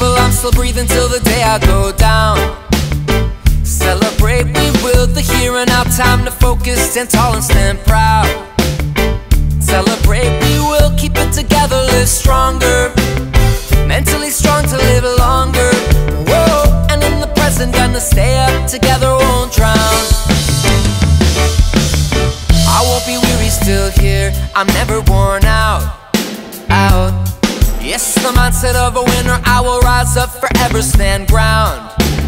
thankful I'm still breathing till the day I go down. Celebrate, we will, the here and now. Time to focus, stand tall and stand proud. Celebrate, we will, keep it together, live stronger. Mentally strong to live longer. Whoa, and in the present, gonna stay up together, won't drown. I won't be weary, still here, I'm never worn out. Yes, the mindset of a winner, I will rise up, forever stand ground.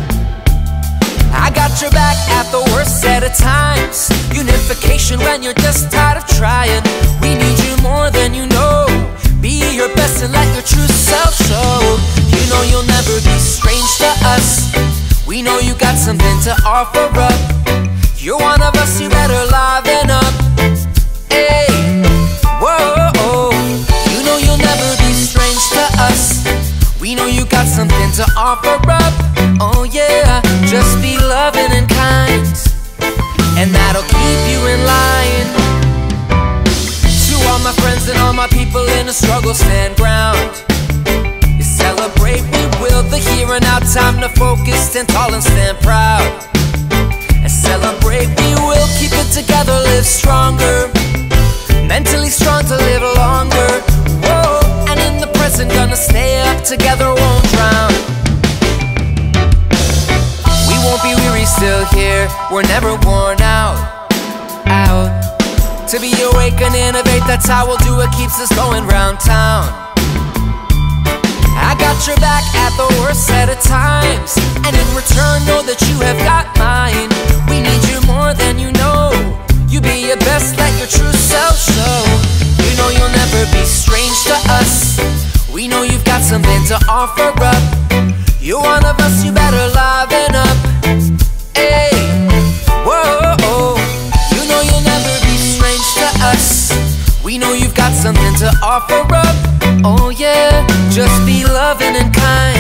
I got your back at the worst set of times. Unification when you're just tired of trying. We need you more than you know. Be your best and let your true self show. You know you'll never be strange to us. We know you got something to offer up. You're one of us, you better liven up. Hey, whoa, you know you'll never be strange to us. We know you got something to offer up. Oh yeah, just be loving and kind, and that'll keep you in line. To all my friends and all my people in the struggle, stand ground. You celebrate, we will, the here and now. Time to focus, stand tall and stand proud. And celebrate, we will, keep it together, live stronger. Mentally strong to live longer. Whoa, and in the present, gonna stay up together, won't drown. We won't be weary, still here, we're never worn out. To be awake and innovate, that's how we'll do it, keeps us going round town. I got your back at the worst set of times, and in return, know that you have got mine. We need you more than you know. You be your best, let your true self show. You know you'll never be strange to us. We know you've got something to offer up. You're one of us, you better liven up. Hey, whoa, you know you'll never be strange to us. We know you've got something to offer up. Oh yeah, just be loving and kind.